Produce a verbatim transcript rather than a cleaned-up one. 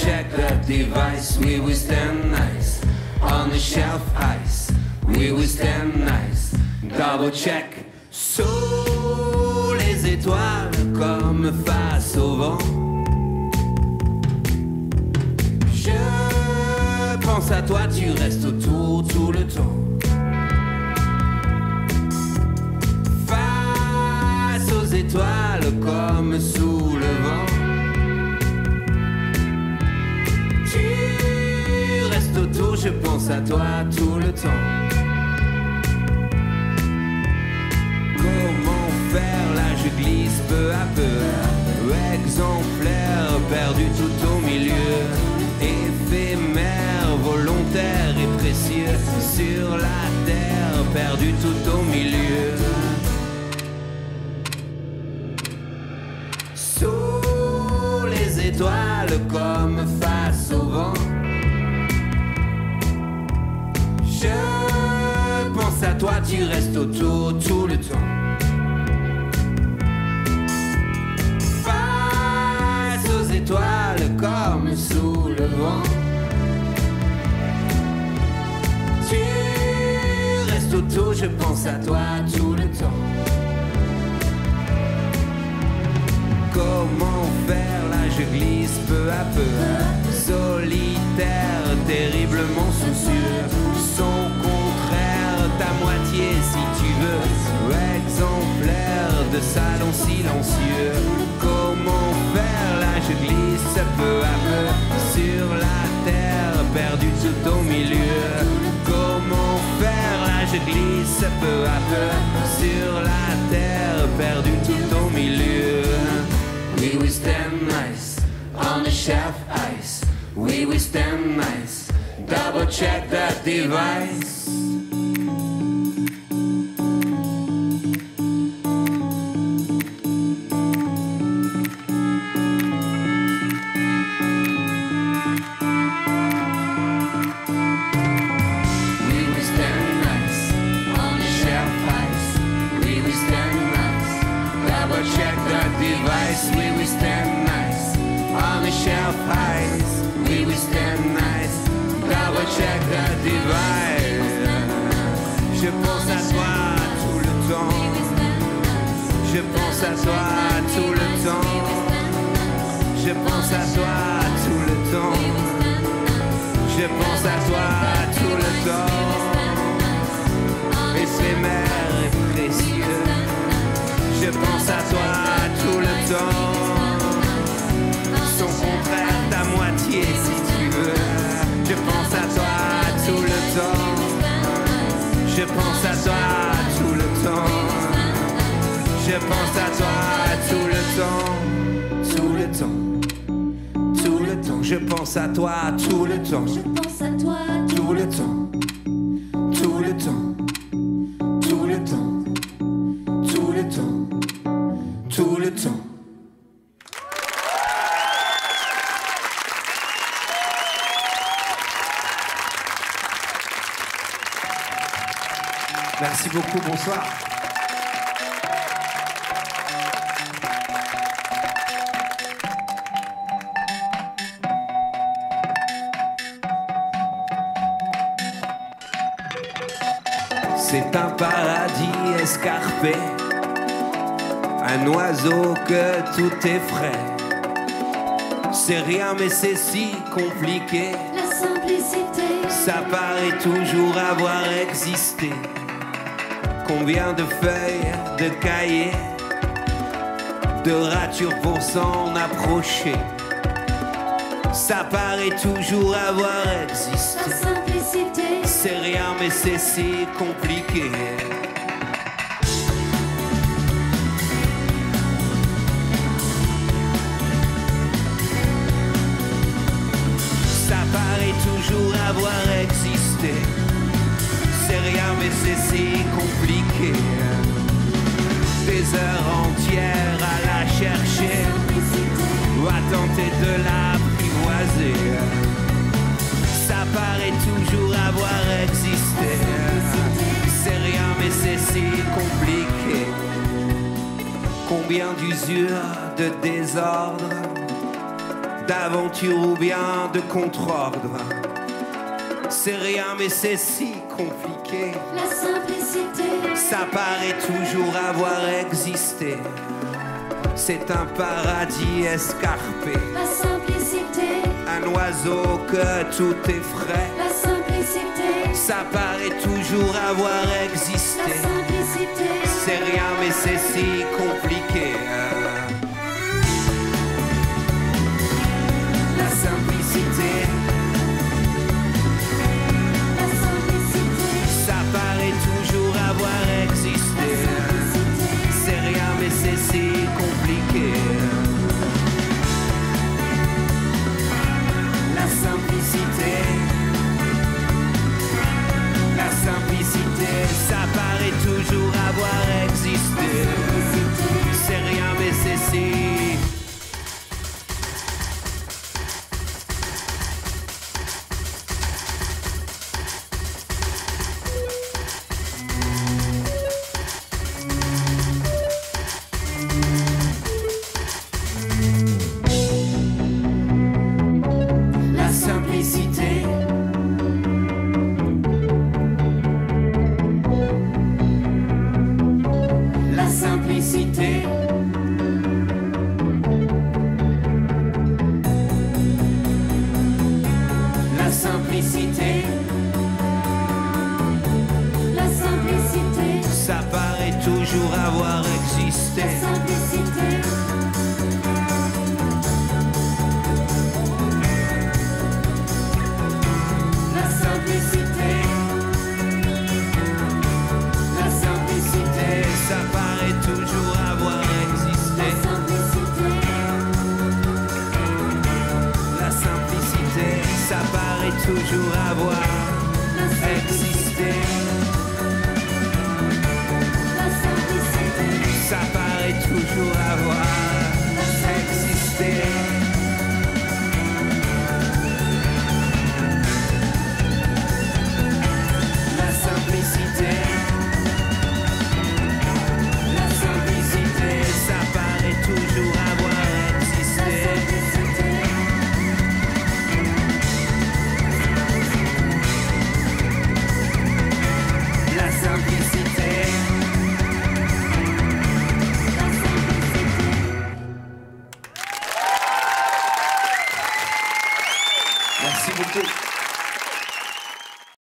check the device. We will stand nice on the shelf ice. We will stand nice. Double check. Sous les étoiles comme face au vent. Je pense à toi, tu restes autour tout le temps. Face aux étoiles comme sous le vent. Tu restes autour, je pense à toi tout le temps. Comment faire, là je glisse peu à peu. Exemplaire perdu tout au milieu. Éphémère, volontaire et précieux. Sur la terre, perdu tout au milieu. Sous les étoiles comme face au vent. Je pense à toi, tu restes autour tout le temps. Face aux étoiles comme sous le vent. Tu restes autour, je pense à toi tout le temps. Comment faire, là je glisse peu à peu. Solitaire, terriblement soucieux. Son contraire, ta moitié si tu veux. Exemplaire de salon silencieux. Comment faire, là je glisse peu à peu. Sur la terre, perdu tout au milieu. Comment faire, là je glisse peu à peu. Sur la terre, perdu tout au milieu. We will stand nice on the shelf ice. We will stand nice. Double check that device. Je pense à toi tout le temps. Je pense à toi tout le temps. Je pense à toi tout le temps. Je pense à toi tout le temps. Éphémère et précieux. Je pense à toi tout le temps. Son contraire, ta moitié si tu veux. Je pense à toi tout le temps. Je pense à toi tout le temps. Je pense à toi tout le temps. Tout le temps. Tout le temps. Je pense à toi tout le temps. Je pense à toi tout le temps. Tout le temps. Tout le temps. Tout le temps. Tout le temps. Merci beaucoup, bonsoir. C'est un paradis escarpé, un oiseau que tout effraie. C'est rien mais c'est si compliqué. la simplicité. Ça paraît toujours avoir existé. Combien de feuilles, de cahiers, de ratures pour s'en approcher. Ça paraît toujours avoir existé. La simplicité. C'est rien mais c'est si compliqué. Ça paraît toujours avoir existé. C'est rien mais c'est si compliqué. Des heures entières à la chercher, ou à tenter de l'apprivoiser. Ça paraît toujours avoir existé. C'est rien mais c'est si compliqué. Combien d'usure, de désordre, d'aventure ou bien de contre-ordre. C'est rien mais c'est si compliqué. La simplicité, Ça paraît toujours avoir existé. C'est un paradis escarpé. la simplicité, Un oiseau que tout est frais. la simplicité, Ça paraît toujours avoir la existé. simplicité, C'est rien mais c'est si compliqué. La simplicité, la simplicité, ça paraît toujours avoir existé. C'est rien mais c'est si compliqué. La simplicité, la simplicité, ça paraît toujours avoir existé. C'est rien mais c'est si. La simplicité, la simplicité, la simplicité, la simplicité, ça paraît toujours avoir existé. la simplicité, La simplicité, la simplicité, ça paraît toujours avoir existé. la simplicité, La simplicité, ça paraît toujours avoir existé. la simplicité, Ça paraît toujours avoir